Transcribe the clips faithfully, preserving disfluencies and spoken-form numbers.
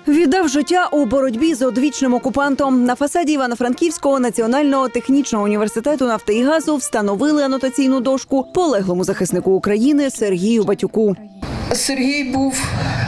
Віддав життя у боротьбі з одвічним окупантом. На фасаді Івано-Франківського національного технічного університету нафти і газу встановили анотаційну дошку полеглому захиснику України Сергію Батюку. Сергій був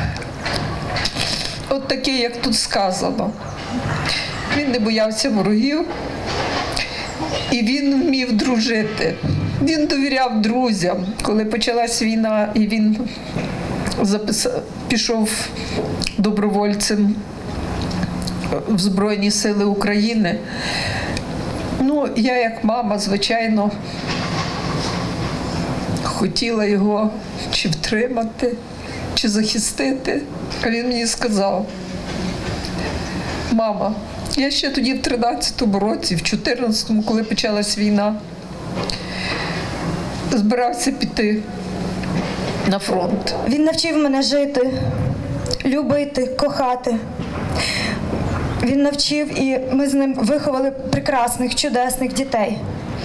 от такий, як тут сказано. Він не боявся ворогів і він вмів дружити. Він довіряв друзям. Коли почалась війна і він записав, пішов добровольцем в Збройні Сили України, ну, я як мама, звичайно, хотіла його чи втримати, чи захистити. А він мені сказав: мама, я ще тоді в тринадцятому році, в чотирнадцятому, коли почалась війна, збирався піти на фронт. Він навчив мене жити, любити, кохати. Він навчив, і ми з ним виховали прекрасних, чудесних дітей.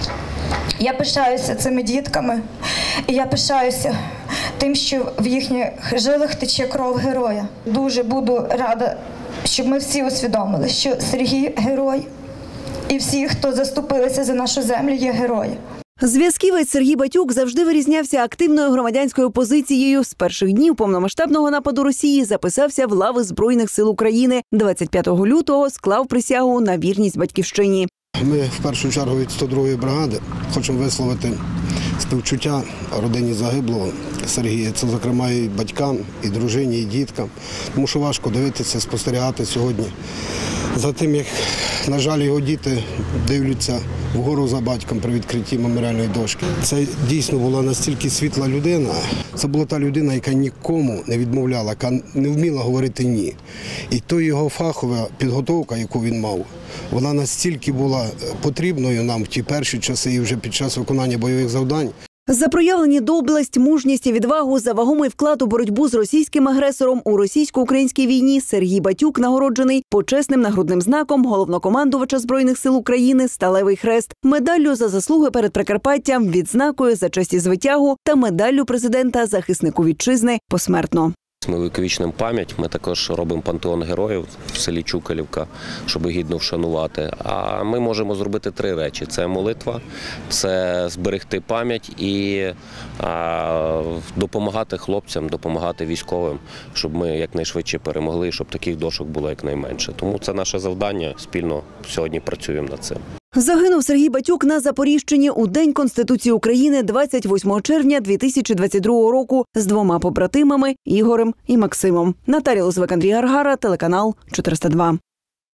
Я пишаюся цими дітками, і я пишаюся тим, що в їхніх жилах тече кров героя. Дуже буду рада, щоб ми всі усвідомили, що Сергій – герой, і всі, хто заступилися за нашу землю, є герої. Зв'язківець Сергій Батюк завжди вирізнявся активною громадянською позицією. З перших днів повномасштабного нападу Росії записався в лави Збройних сил України. двадцять п'ятого лютого склав присягу на вірність батьківщині. Ми в першу чергу від сто другої бригади хочемо висловити співчуття родині загиблого Сергія. Це, зокрема, і батькам, і дружині, і діткам. Тому що важко дивитися, спостерігати сьогодні за тим, як, на жаль, його діти дивляться вгору за батьком при відкритті меморіальної дошки. Це дійсно була настільки світла людина. Це була та людина, яка нікому не відмовляла, яка не вміла говорити «ні». І то його фахова підготовка, яку він мав, вона настільки була потрібною нам в ті перші часи і вже під час виконання бойових завдань. За проявлені доблесть, мужність і відвагу, за вагомий вклад у боротьбу з російським агресором у російсько-українській війні Сергій Батюк нагороджений почесним нагрудним знаком головнокомандувача Збройних сил України «Сталевий хрест», медаллю за заслуги перед Прикарпаттям, відзнакою за честь і звитягу та медаллю президента захиснику вітчизни посмертно. Ми увіковічнимо пам'ять, ми також робимо пантеон героїв в селі Чукалівка, щоб гідно вшанувати. А ми можемо зробити три речі. Це молитва, це зберегти пам'ять і а, допомагати хлопцям, допомагати військовим, щоб ми якнайшвидше перемогли, щоб таких дошок було якнайменше. Тому це наше завдання, спільно сьогодні працюємо над цим. Загинув Сергій Батюк на Запоріжчині у День Конституції України двадцять восьмого червня дві тисячі двадцять другого року з двома побратимами – Ігорем і Максимом. Наталія Лозвик, Андрій Гаргара, телеканал чотириста два.